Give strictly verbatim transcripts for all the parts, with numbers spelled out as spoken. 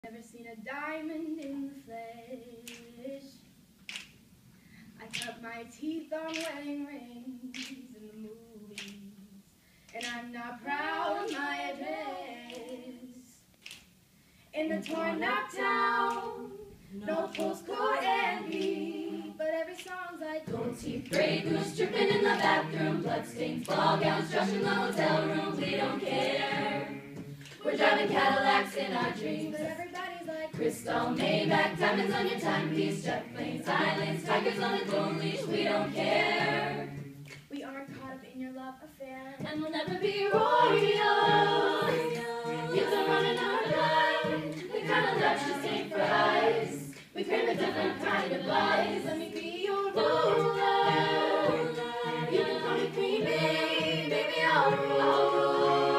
Never seen a diamond in the flesh. I cut my teeth on wedding rings in the movies, and I'm not proud of my address. In the torn up town, no postcode envy, but every song's like gold teeth, gray goose dripping in the bathroom, bloodstains, ball gowns, trash in the hotel room. We don't care. We're driving Cadillacs in our dreams, but everybody's like crystal, Maybach, diamonds on your timepiece, jet planes, islands, tigers on a gold leash. We don't care. We aren't caught up in your love affair, and we'll never be royal. You've been running our blood, the kind of love just ain't for us. We crave a different kind of buzz. Let me be your ruler. You can call me creamy, baby, I'll rule.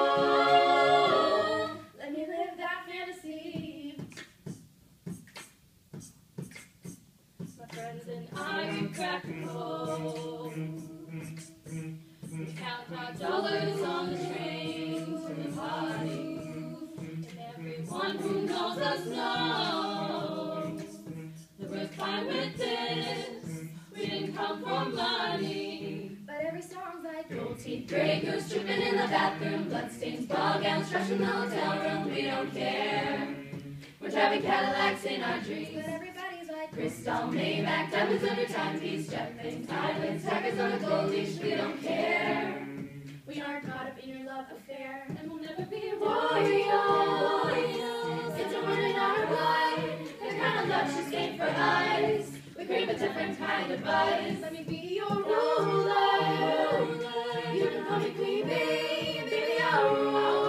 Friends and I would crack a cold. We count our dollars on the train to the party, and everyone who knows us knows that we're fine with this. We didn't come for money, but every song's like gold teeth, gray goose dripping in the bathroom, bloodstains, ball gowns, trash in the hotel room. We don't care. We're driving Cadillacs in our dreams, but everybody's like crystal, Maybach, diamonds on your timepiece, jet planes, islands, tigers on a gold leash. We don't care. We aren't caught up in your love affair, and we'll never be royal. It's a word in our blood, the kind of love just ain't for us. We crave a different kind of buzz. Let me be your ruler. You can call me queen bee, baby, I'll rule.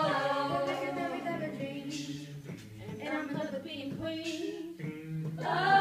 Being queen. Oh.